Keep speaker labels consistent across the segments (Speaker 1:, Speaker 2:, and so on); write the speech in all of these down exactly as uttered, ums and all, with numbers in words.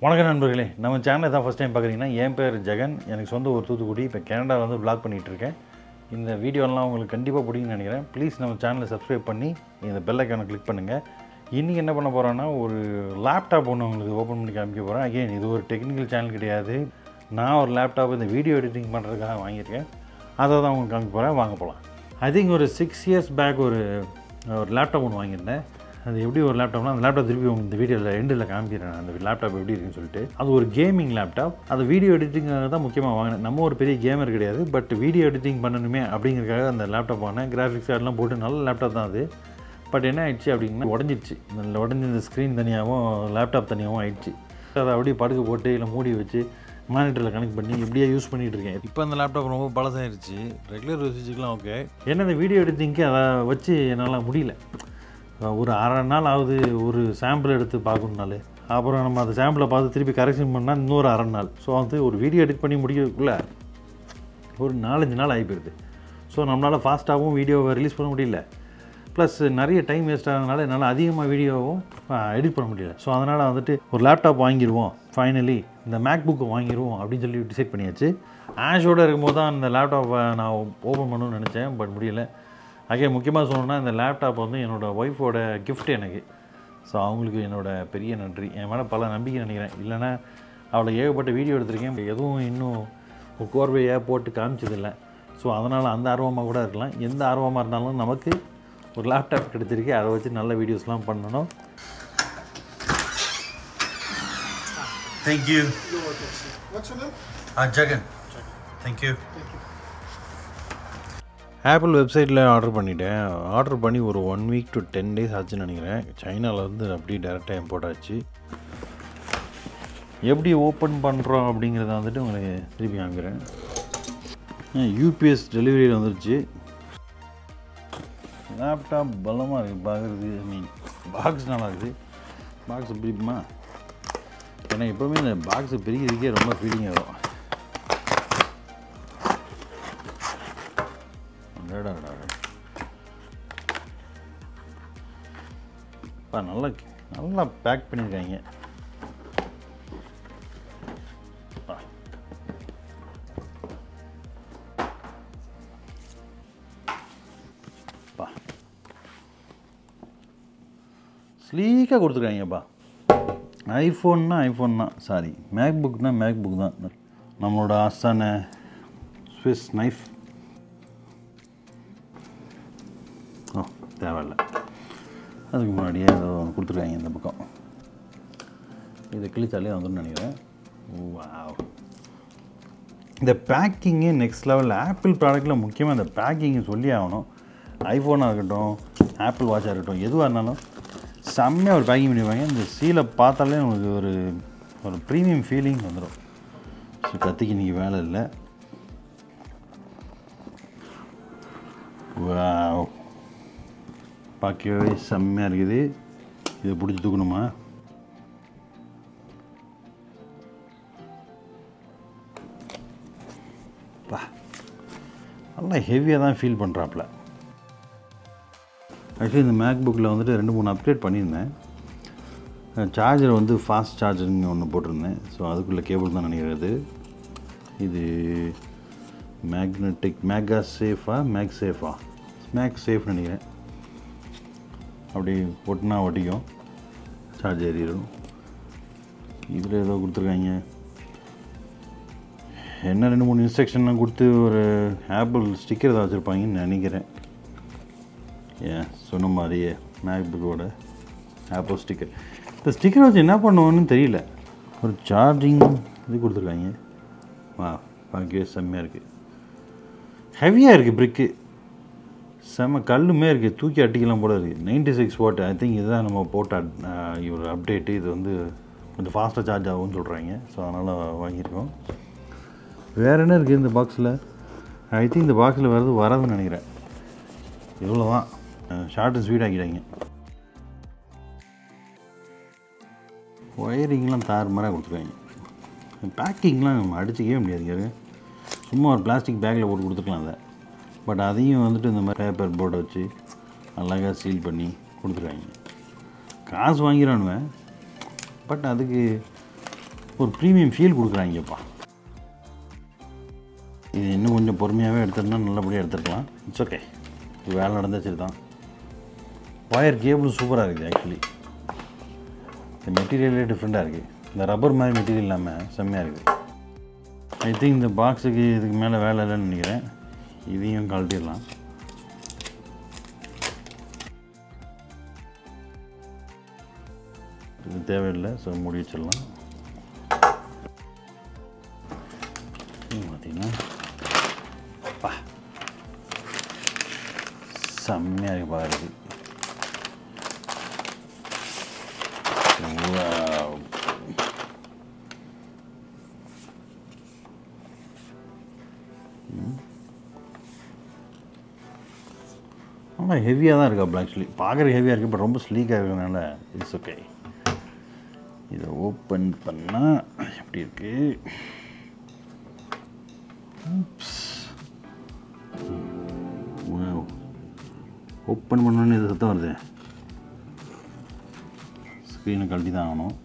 Speaker 1: வணக்கம் நண்பர்களே, நம்ம சேனலை தான் ஃபஸ்ட் டைம் பார்க்குறீங்கன்னா, என் பேர் ஜெகன். எனக்கு சொந்த ஒரு தூத்துக்குடி. இப்போ கனடாவில் வந்து வ்ளாக் பண்ணிகிட்ருக்கேன். இந்த வீடியோலாம் உங்களுக்கு கண்டிப்பாக பிடிக்குன்னு நினைக்கிறேன். ப்ளீஸ் நம்ம சேனலை சப்ஸ்கிரைப் பண்ணி இந்த பெல் ஐக்கானை கிளிக் பண்ணுங்கள். இன்றைக்கி என்ன பண்ண போகிறோன்னா, ஒரு லேப்டாப் ஒன்று உங்களுக்கு ஓப்பன் பண்ணி காமிக்க போகிறேன். அகெயின் இது ஒரு டெக்னிக்கல் சேனல் கிடையாது. நான் ஒரு லேப்டாப் இந்த வீடியோ எடிட்டிங் பண்ணுறதுக்காக வாங்கியிருக்கேன். அதை தான் உங்களுக்கு காமிக்க போகிறேன். வாங்க போகலாம். ஐ திங்க் ஒரு சிக்ஸ் இயர்ஸ் பேக் ஒரு ஒரு லேப்டாப் ஒன்று வாங்கியிருந்தேன். அது எப்படி ஒரு லேப்டாப்னா, அந்த லேப்டாப் திருப்பி உங்களுக்கு இந்த வீடியோவில் எண்டில் காமிக்கிறேன். அந்த லேப்டாப் எப்படி இருக்குன்னு சொல்லிட்டு. அது ஒரு கேமிங் லேப்டாப். அது வீடியோ எடிட்டிங்காக தான் முக்கியமாக வாங்கினேன். நம்ம ஒரு பெரிய கேமர் கிடையாது, பட் வீடியோ எடிட்டிங் பண்ணணுமே அப்படிங்கிறதுக்காக அந்த லேப்டாப் வாங்கினேன். கிராஃபிக்ஸ் கார்டெலாம் போட்டு நல்ல லேப்டாப் தான் அது. பட் என்ன ஆயிடுச்சு அப்படின்னா, உடஞ்சிடுச்சு. இந்த உடஞ்சி இந்த ஸ்க்ரீன் தனியாகவும் லேப்டாப் தனியாகவும் ஆயிடுச்சு. அதை அப்படியே படுக்க போட்டு இல்லை மூடி வச்சு மானிட்டரில் கனெக்ட் பண்ணி இப்படியே யூஸ் பண்ணிகிட்டு இருக்கேன். இப்போ அந்த லேப்டாப் ரொம்ப பழசாயிருச்சு. Regular யூசேஜுக்கெலாம் okay. ஏன்னா இந்த வீடியோ எடிட்டிங்க்கு அதை வச்சு என்னால் முடியல. ஒரு அரை நாள் ஆகுது ஒரு சாம்பிள் எடுத்து பார்க்கணுனாலே. அப்புறம் நம்ம அந்த சாம்பிளை பார்த்து திருப்பி கரெக்ஷன் பண்ணால் இன்னொரு அரை நாள். ஸோ வந்து ஒரு வீடியோ எடிட் பண்ணி முடிக்கிறதுக்குள்ளே ஒரு நாலஞ்சு நாள் ஆகி போயிடுது. ஸோ நம்மளால் ஃபாஸ்ட்டாகவும் வீடியோவை ரிலீஸ் பண்ண முடியல. ப்ளஸ் நிறைய டைம் வேஸ்ட் ஆகிறதுனால என்னால் அதிகமாக வீடியோவும் எடிட் பண்ண முடியல. ஸோ அதனால் வந்துட்டு ஒரு லேப்டாப் வாங்கிடுவோம், ஃபைனலி இந்த மேக் புக்கை வாங்கிடுவோம் அப்படின்னு சொல்லி டிசைட் பண்ணியாச்சு. ஆஷோடு இருக்கும்போது தான் இந்த லேப்டாப்பை நான் ஓப்பன் பண்ணணும்னு நினச்சேன், பட் முடியலை. அங்கே முக்கியமாக சொல்லணுன்னா, இந்த லேப்டாப் வந்து என்னோடய ஒய்ஃபோட கிஃப்ட் எனக்கு. ஸோ அவங்களுக்கு என்னோடய பெரிய நன்றி. என் மேலே பல நம்பிக்கை நினைக்கிறேன். இல்லைனா அவளை ஏகப்பட்ட வீடியோ எடுத்திருக்கேன், எதுவும் இன்னும் கோர்வையாக போட்டு காமிச்சதில்லை. ஸோ அதனால் அந்த ஆர்வமாக கூட இருக்கலாம். எந்த ஆர்வமாக இருந்தாலும் நமக்கு ஒரு லேப்டாப் கிடைச்சிருக்கு, அதை வச்சு நல்ல வீடியோஸ்லாம் பண்ணணும். தேங்க்யூ. ஜெகன். தேங்க்யூ. ஆப்பிள் வெப்சைட்டில் ஆர்டர் பண்ணிட்டேன். ஆர்டர் பண்ணி ஒரு one week to ten days ஆச்சுன்னு நினைக்கிறேன். சைனாவில் வந்து அப்படியே டேரெக்டாக இம்போர்ட் ஆச்சு. எப்படி ஓப்பன் பண்ணுறோம் அப்படிங்கிறத வந்துட்டு உங்களுக்கு திருப்பி காமிக்கிறேன். யூபிஎஸ் டெலிவரியில் வந்துருச்சு. லேப்டாப் பலமாக இருக்குது பார்க்குறது. ஐ மீன் பாக்ஸ் நல்லா இருக்குது. பாக்ஸ் பிரிப்புமா, ஏன்னா எப்போவுமே இந்த பாக்ஸை பிரிக்கிறதுக்கே ரொம்ப ஃபீலிங் ஆகும். இப்போ நல்லா நல்லா பேக் பண்ணியிருக்காங்க. ஸ்லீக்காக கொடுத்துருக்காங்கப்பா. ஐஃபோன்னா ஐஃபோன் தான், சாரி மேக் புக்னா மேக் புக் தான். நம்மளோட ஆசான ஸ்விஸ் நைஃப். ஓ தேவையில்லை, அதுக்கு முன்னாடியே ஏதோ கொடுத்துருக்காங்க இந்த பக்கம். இதை கிழிச்சாலே வந்துன்னு நினைக்கிறேன். வாவ், இந்த பேக்கிங்கு நெக்ஸ்ட் லெவலில். ஆப்பிள் ப்ராடக்ட்டில் முக்கியமாக இந்த பேக்கிங்கை சொல்லி ஆகணும். ஐஃபோனாக இருக்கட்டும், ஆப்பிள் வாட்சாக இருக்கட்டும், எதுவாக இருந்தாலும் செம்மையாக ஒரு பேக்கிங் பண்ணிடுவாங்க. இந்த சீலை பார்த்தாலே உங்களுக்கு ஒரு ஒரு ப்ரீமியம் ஃபீலிங் வந்துடும். ஸோ கத்திக்கு இன்றைக்கி வேலை இல்லை. வாவ், பார்க்கவே செம்மையாக இருக்குது. இதை பிடிச்சி தூக்கணுமா? பா, நல்லா ஹெவியாக தான் ஃபீல் பண்ணுறாப்புல. ஆக்சுவலி இந்த மேக் புக்கில் வந்துட்டு ரெண்டு மூணு அப்டேட் பண்ணியிருந்தேன். சார்ஜர் வந்து ஃபாஸ்ட் சார்ஜர்னு ஒன்று போட்டிருந்தேன். ஸோ அதுக்குள்ளே கேபிள் தான் நினைக்கிறது. இது மேக்னெட்டிக் மேகா சேஃபா மேக் சேஃபா மேக் சேஃப் நினைக்கிறேன். அப்படி ஒட்டினா ஒட்டிக்கும், சார்ஜ் ஏறிடும். இதில் ஏதோ கொடுத்துருக்காங்க. என்ன ரெண்டு மூணு இன்ஸ்ட்ரக்ஷன்லாம் கொடுத்து ஒரு ஆப்பிள் ஸ்டிக்கர் தான் வச்சுருப்பாங்கன்னு நினைக்கிறேன். ஏன் சொன்ன மாதிரியே மேக் புக்கோட ஆப்பிள் ஸ்டிக்கர். இந்த ஸ்டிக்கர் வச்சு என்ன பண்ணுவோன்னு தெரியல. ஒரு சார்ஜிங் இது கொடுத்துருக்காங்க. வா, பார்க்கவே செம்மையாக இருக்குது. ஹெவியாக இருக்குது பிரிக்கு, செம்ம கல்லுமே இருக்குது. தூக்கி அட்டிக்கலாம் போல இருக்குது. Ninety six watt I think இதுதான் நம்ம போட்ட ஒரு அப்டேட்டு. இது வந்து கொஞ்சம் ஃபாஸ்ட்டாக சார்ஜ் ஆகும்னு சொல்கிறாங்க. ஸோ அதனால் வாங்கியிருக்கோம். வேறு என்ன இருக்குது இந்த பாக்ஸில்? ஐ திங்க் இந்த பாக்ஸில் வர்றது வராதுன்னு நினைக்கிறேன். இவ்வளோ தான். ஷார்ட் அண்ட் ஸ்வீட் ஆக்கிட்டாங்க. ஒயரிங்லாம் தார் மாதிரி கொடுத்துருக்காங்க. பேக்கிங்லாம் நம்ம அடிச்சிக்கவே முடியாதுங்க. சும்மா ஒரு பிளாஸ்டிக் பேக்கில் போட்டு கொடுத்துக்கலாம் அதை. பட் அதையும் வந்துட்டு இந்த மாதிரி பேப்பர் போர்டை வச்சு அழகாக சீல் பண்ணி கொடுத்துருவாங்க. காசு வாங்கிடானுவேன், பட் அதுக்கு ஒரு ப்ரீமியம் ஃபீல் கொடுக்குறாங்கப்பா. இது இன்னும் கொஞ்சம் பொறுமையாகவே எடுத்துருந்தா நல்லபடியாக எடுத்துருக்கலாம். இட்ஸ் ஓகே, வேலை நடந்தால் சரி தான். ஒயர் கேபிள் சூப்பராக இருக்குது. ஆக்சுவலி இந்த மெட்டீரியலே டிஃப்ரெண்ட்டாக இருக்குது. இந்த ரப்பர் மாதிரி மெட்டீரியல் இல்லாமல் செம்மையாக இருக்குது. ஐ திங்க் இந்த பாக்ஸுக்கு இதுக்கு மேலே வேலை இல்லைன்னு நினைக்கிறேன். இதையும் கழட்டிடலாம். இது தேவையில்லை, ஸோ மூடி வச்சிடலாம். பார்த்தீங்கன்னா பா செம்மையாக இருக்கு பார்க்குறது. ஆனால் ஹெவியாக தான் இருக்கா ஆக்சுவலி. பார்க்குற ஹெவியாக இருக்குது, பட் ரொம்ப ஸ்லீக்காக இருக்கிறதுனால இட்ஸ் ஓகே. இதை ஓப்பன் பண்ணால் எப்படி இருக்குது? ஓப்பன் பண்ணோன்னு இது சத்தம் வருது. ஸ்க்ரீனை கழட்டி தான் ஆகணும்.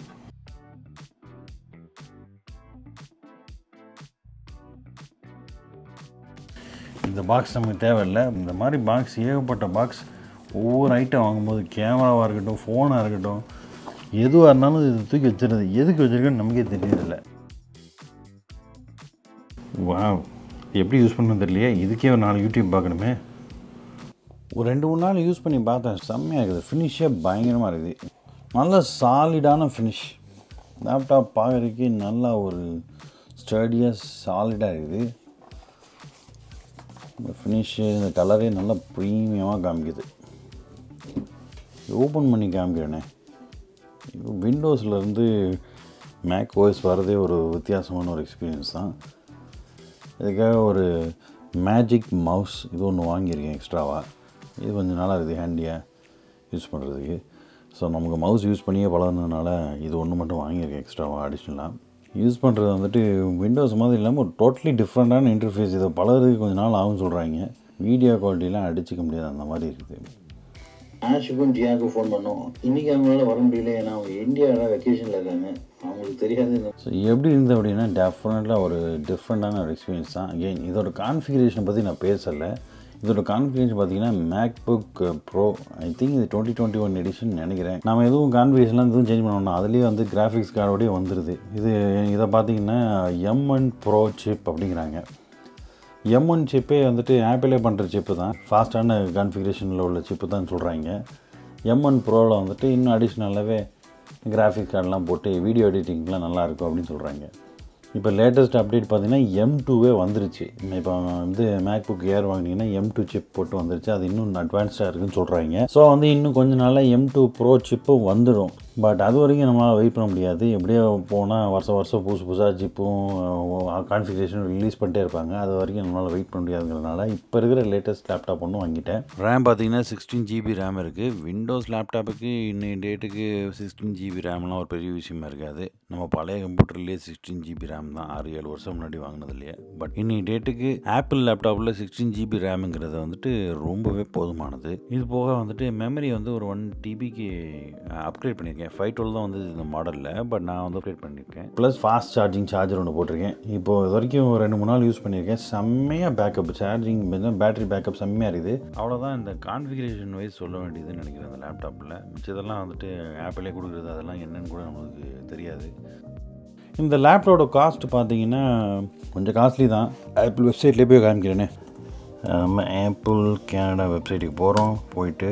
Speaker 1: இந்த பாக்ஸ் நமக்கு தேவையில்லை. இந்த மாதிரி பாக்ஸ், ஏகப்பட்ட பாக்ஸ், ஒவ்வொரு ஐட்டம் வாங்கும்போது கேமராவாக இருக்கட்டும், ஃபோனாக இருக்கட்டும், எதுவாக இருந்தாலும் இது தூக்கி வச்சுருது. எதுக்கு வச்சுருக்கேன்னு நமக்கே தெரியறதில்லை. வாவ், எப்படி யூஸ் பண்ணணும் தெரியலையே. இதுக்கே ஒரு நாலு யூடியூப் பார்க்கணுமே. ஒரு ரெண்டு மூணு நாள் யூஸ் பண்ணி பார்த்தேன். செம்மையாக இருக்குது. ஃபினிஷே பயங்கரமாக இருக்குது. நல்ல சாலிடான ஃபினிஷ். லேப்டாப் பார்க்குறதுக்கு நல்லா ஒரு ஸ்டடியாக சாலிடாக இருக்குது. இந்த ஃபினிஷு, இந்த கலரே நல்லா ப்ரீமியமாக காமிக்குது. ஓப்பன் பண்ணி காமிக்கிறேனே. இப்போ விண்டோஸ்லேருந்து மேக் ஓஎஸ் வரதே ஒரு வித்தியாசமான ஒரு எக்ஸ்பீரியன்ஸ் தான். இதுக்காக ஒரு மேஜிக் மவுஸ் இது ஒன்று வாங்கியிருக்கேன் எக்ஸ்ட்ராவாக. இது கொஞ்சம் நாளாக இருக்குது ஹேண்டியாக யூஸ் பண்ணுறதுக்கு. ஸோ நமக்கு மவுஸ் யூஸ் பண்ணியே பழகுனதுனால இது ஒன்று மட்டும் வாங்கியிருக்கேன் எக்ஸ்ட்ராவாக அடிஷ்னலாக. யூஸ் பண்ணுறது வந்துட்டு விண்டோஸ் மாதிரி இல்லாமல் ஒரு டோட்டலி டிஃப்ரெண்ட்டான இன்டர்ஃபேஸ். இதை பழகிறதுக்கு கொஞ்சம் நாள் ஆகும் சொல்கிறாங்க. வீடியோ குவாலிட்டிலாம் அடிச்சிக்க முடியாது, அந்த மாதிரி இருக்குது. ஆஷுக்கும் ஜியாவுக்கும் ஃபோன் பண்ணோம். இன்றைக்கி அவங்களால வர முடியல, ஏன்னா அவங்க இந்தியாவில் வெக்கேஷனில் இருக்காங்க. அவங்களுக்கு தெரியாது. ஸோ எப்படி இருந்தது அப்படின்னா டெஃபினட்டாக ஒரு டிஃப்ரெண்ட்டான ஒரு எக்ஸ்பீரியன்ஸ் தான். அகெயின் இதோட கான்ஃபிகரேஷனை பற்றி நான் பேசலை. இதோட கான்ஃபிகரேஷன் பார்த்தீங்கன்னா மேக்புக் ப்ரோ, ஐ திங்க் இது டுவெண்ட்டி டுவெண்ட்டி ஒன் எடிஷன் நினைக்கிறேன். நம்ம எதுவும் கான்ஃபிகரேஷன்லாம் எதுவும் சேஞ்ச் பண்ணணும், அதுலேயே வந்து கிராஃபிக்ஸ் கார்டோடய வந்துடுது. இது இதை பார்த்தீங்கன்னா எம் ஒன் ப்ரோ சிப் அப்படிங்கிறாங்க. எம் ஒன் சிப்பே வந்துட்டு ஆப்பிளே பண்ணுற சிப்பு தான். ஃபாஸ்ட்டான கான்ஃபிகரேஷனில் உள்ள சிப்பு தான் சொல்கிறாங்க. எம் ஒன் ப்ரோவில் வந்துட்டு இன்னும் அடிஷ்னலாகவே கிராஃபிக்ஸ் கார்டெலாம் போட்டு வீடியோ எடிட்டிங்லாம் நல்லாயிருக்கும் அப்படின்னு சொல்கிறாங்க. இப்போ லேட்டஸ்ட் அப்டேட் பார்த்தீங்கன்னா எம் டூவே வந்துருச்சு. இப்போ வந்து மேக்புக் ஏர் வாங்கினீங்கன்னா எம் டூ சிப் போட்டு வந்துருச்சு. அது இன்னும் அட்வான்ஸ்டாக இருக்குதுன்னு சொல்கிறாங்க. ஸோ வந்து இன்னும் கொஞ்சம் நாளில் எம் டூ ப்ரோ சிப்பும் வந்துடும். பட் அது வரைக்கும் நம்மளால் வெயிட் பண்ண முடியாது. எப்படியோ போனால் வருஷம் வருஷம் புதுசு புதுசாக சிப்பும் கான்ஃபிகரேஷன் ரிலீஸ் பண்ணிட்டே இருப்பாங்க. அது வரைக்கும் நம்மளால் வெயிட் பண்ண முடியாதுங்கிறதுனால இப்போ இருக்கிற லேட்டஸ்ட் லேப்டாப் ஒன்று வாங்கிட்டேன். ரேம் பார்த்தீங்கன்னா சிக்ஸ்டீன் ஜிபி ரேம் இருக்குது. விண்டோஸ் லேப்டாப்புக்கு இன்னைய டேட்டுக்கு சிக்ஸ்டீன் ஜிபி ரேம்லாம் ஒரு பெரிய விஷயமா இருக்காது. நம்ம பழைய கம்ப்யூட்டர்லேயே சிக்ஸ்டீன் ஜிபி ரேம் தான், ஆறு ஏழு வருஷம் முன்னாடி வாங்கினது இல்லையா. பட் இன்னைய டேட்டுக்கு ஆப்பிள் லேப்டாப்பில் சிக்ஸ்டீன் ஜிபி ரேமுங்கிறது வந்துட்டு ரொம்பவே போதுமானது. இது போக வந்துட்டு மெமரி வந்து ஒரு ஒன் டிபிக்கு அப்கிரேட் பண்ணியிருக்கேன். ஃபைவ் டுவெல் தான் வந்து இந்த மாடலில், பட் நான் வந்து அப்கிரேட் பண்ணியிருக்கேன். ப்ளஸ் ஃபாஸ்ட் சார்ஜிங் சார்ஜர் ஒன்று போட்டிருக்கேன். இப்போது இது வரைக்கும் ரெண்டு மூணு நாள் யூஸ் பண்ணியிருக்கேன். செம்மையாக பேக்கப், சார்ஜிங் பேட்டரி பேக்கப் செம்மையாக இருக்குது. அவ்வளோதான் இந்த கான்ஃபிகரேஷன் வைஸ் சொல்ல வேண்டியதுன்னு நினைக்கிறேன். அந்த லேப்டாப்பில் மிச்சதெல்லாம் வந்துட்டு ஆப்பிளே கொடுக்குறது, அதெல்லாம் என்னன்னு கூட நமக்கு தெரியாது. இந்த லேப்டாப்போட காஸ்ட் பார்த்தீங்கன்னா கொஞ்சம் காஸ்ட்லி தான். ஆப்பிள் வெப்சைட்லேயே போய் காமிக்கிறேனே. நம்ம ஆப்பிள் கனடா வெப்சைட்டுக்கு போகிறோம். போயிட்டு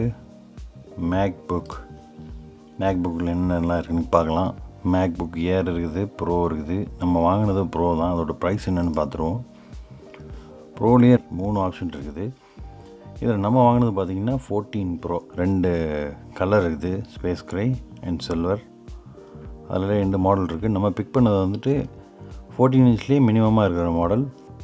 Speaker 1: மேக்புக் மேக்புக்கில் என்னெல்லாம் இருக்குதுன்னு பார்க்கலாம். மேக்புக் ஏர் இருக்குது, ப்ரோ இருக்குது. நம்ம வாங்கினது ப்ரோ தான். அதோட ப்ரைஸ் என்னென்னு பார்த்துருவோம். ப்ரோலேயே மூணு ஆப்ஷன் இருக்குது. இதில் நம்ம வாங்கினது பார்த்திங்கன்னா ஃபோர்டீன் ப்ரோ. ரெண்டு கலர் இருக்குது, ஸ்பேஸ் கிரே அண்ட் சில்வர். அதில் ரெண்டு மாடல் இருக்குது. நம்ம பிக் பண்ணது வந்துட்டு ஃபோர்டீன் இன்ச்லேயே மினிமமாக இருக்கிற மாடல்.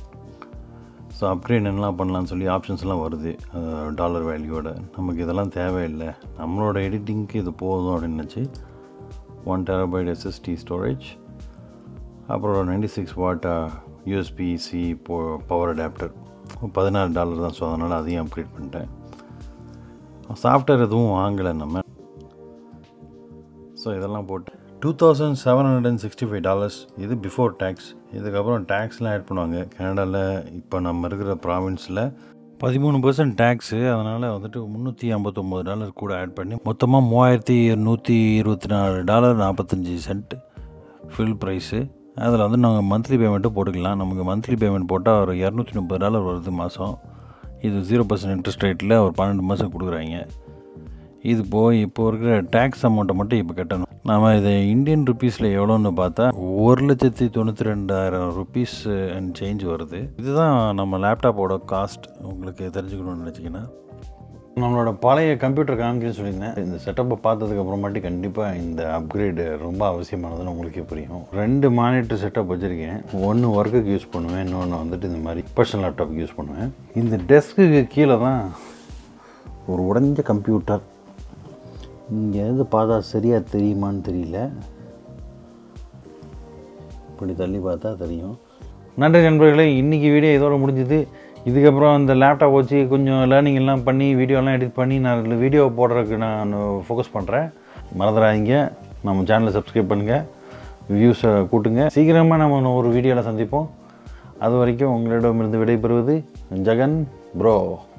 Speaker 1: ஸோ அப்கிரேட் என்னெல்லாம் பண்ணலான்னு சொல்லி ஆப்ஷன்ஸ்லாம் வருது டாலர் வேல்யூவோட. நமக்கு இதெல்லாம் தேவையில்லை, நம்மளோட எடிட்டிங்க்கு இது போதும் அப்படின்னு நினச்சி ஒன் டெராபைட் எஸ்எஸ்டி ஸ்டோரேஜ், அப்புறம் ninety six watt USB C போ பவர் அடாப்டர், பதினாறு டாலர் தான். ஸோ அதனால் அதையும் அப்கிரேட் பண்ணிட்டேன். சாஃப்ட்வேர் எதுவும் வாங்கலை நம்ம. ஸோ இதெல்லாம் போட்டு two thousand seven hundred and sixty five dollars இது பிஃபோர் டேக்ஸ். இதுக்கப்புறம் டேக்ஸ்லாம் ஆட் பண்ணுவாங்க. கனடாவில் இப்போ நம்ம இருக்கிற ப்ராவின்ஸில் பதிமூணு பர்சன்ட் டேக்ஸு, அதனால் வந்துட்டு முந்நூற்றி ஐம்பத்தொம்போது டாலர் கூட ஆட் பண்ணி மொத்தமாக மூவாயிரத்தி நூற்றி இருபத்தி நாலு டாலர் நாற்பத்தஞ்சி சென்ட் ஃபில் ப்ரைஸு. அதில் வந்து நாங்கள் மந்த்லி பேமெண்ட்டும் போட்டுக்கலாம். நமக்கு மந்த்லி பேமெண்ட் போட்டால் ஒரு இரநூத்தி முப்பது டாலர் வருது மாதம். இது ஜீரோ பர்சன்ட் இன்ட்ரெஸ்ட் ரேட்டில் ஒரு பன்னெண்டு மாதம் கொடுக்குறாங்க. இது போய் இப்போ இருக்கிற டேக்ஸ் அமௌண்ட்டை மட்டும் இப்போ கட்டணும். நம்ம இதை இந்தியன் ருப்பீஸில் எவ்வளோன்னு பார்த்தா ஒரு லட்சத்தி தொண்ணூற்றி ரெண்டாயிரம் ருப்பீஸ் அண்ட் சேஞ்ச் வருது. இதுதான் நம்ம லேப்டாப்போட காஸ்ட். உங்களுக்கு தெரிஞ்சுக்கணும்னு நினச்சிங்கன்னா நம்மளோட பழைய கம்ப்யூட்டர் காமிக்கணும்னு சொல்லியிருந்தேன். இந்த செட்டப்பை பார்த்ததுக்கு அப்புறமாட்டி கண்டிப்பாக இந்த அப்கிரேடு ரொம்ப அவசியமானதுன்னு உங்களுக்கே புரியும். ரெண்டு மானிட்டர் செட்டப் வச்சுருக்கேன். ஒன்று ஒர்க்குக்கு யூஸ் பண்ணுவேன், இன்னொன்று வந்துட்டு இந்த மாதிரி பர்சனல் லேப்டாப்புக்கு யூஸ் பண்ணுவேன். இந்த டெஸ்க்குக்கு கீழே தான் ஒரு உடைஞ்ச கம்ப்யூட்டர். இங்கே எது பார்த்தா சரியாக தெரியுமான்னு தெரியல, இப்படி தள்ளி பார்த்தா தெரியும். நன்றி நண்பர்களே, இன்றைக்கி வீடியோ இதோடு முடிஞ்சுது. இதுக்கப்புறம் இந்த லேப்டாப் வச்சு கொஞ்சம் லேர்னிங் எல்லாம் பண்ணி வீடியோலாம் எடிட் பண்ணி நான் வீடியோ போடுறதுக்கு நான் ஃபோக்கஸ் பண்ணுறேன். மறந்துடாதீங்க, நம்ம சேனலை சப்ஸ்கிரைப் பண்ணுங்கள், வியூஸை கூட்டுங்க. சீக்கிரமாக நம்ம ஒரு வீடியோவில் சந்திப்போம். அது வரைக்கும் உங்களிடமிருந்து விடைபெறுவது ஜெகன் ப்ரோ.